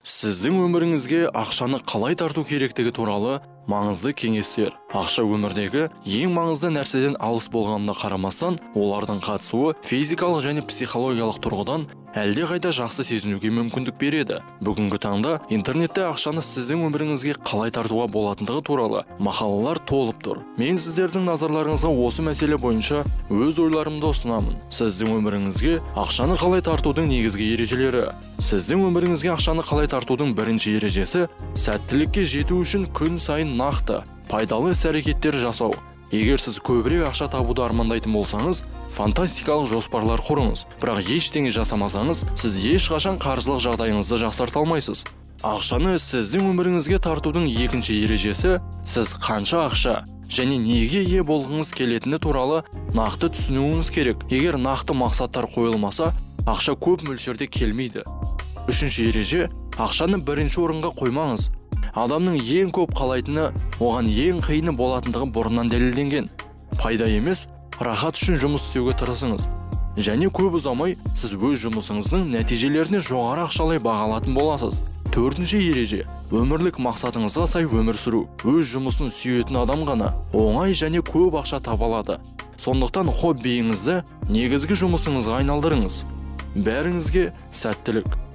Сіздің өміріңізге ақшаны қалай тарту керектігі туралы маңызды кеңестер. Ақша өмірдегі ең маңызды нәрседен алыс болғанына қарамастан, олардың қатысуы физикалық және психологиялық тұрғыдан әлде қайда жақсы сезінуге мүмкіндік береді. Бүгінгі таңда интернетте ақшаны сіздің өміріңізге қалай тартуға болатындығы туралы мақалалар толып тұр. Мен сіздердің назарларыңызға осы мәселе бойынша өз ойларымды ұсынамын. Сіздің өміріңізге ақшаны қалай тартудың негізгі ережелері. Сіздің өміріңізге ақшаны қалай тартудың бірінші ережесі сәттілікке жету үшін күн сайын нақты, пайдалы іс-әрекеттер жасау. Егер сіз көбірек ақша табуды армандайтын болсаңыз, фантастикалық жоспарлар құрыңыз. Бірақ ештеңе жасамасаңыз, сіз ешқашан қаржылық жағдайыңызды жақсарта алмайсыз. Ақшаны сіздің өміріңізге тартудың екінші ережесі сіз қанша ақша және неге ие болғыңыз келетіні туралы нақты түсінуіңіз керек. Егер нақты мақсаттар қойылмаса, ақша көп мөлшерде келмейді. Үшінші ереже, ақшаны бірінші орынға қоймаңыз. Адамның ең көп қалайтыны, оған ең қиыны болатындығы бұрыннан дәлелденген. Пайда емес, рахат үшін жұмыс істеуге тырысыңыз. Және көп ұзамай, сіз өз жұмысыңыздың нәтижелеріне жоғары ақшалай бағалатын боласыз. Төртінші ереже, өмірлік мақсатыңызға сай өмір сүру. Өз жұмысын сүйетін адам ғана оңай және көп ақша таба алады. Сондықтан хоббиіңізді негізгі жұмысыңызға айналдырыңыз. Бәріңізге сәттілік.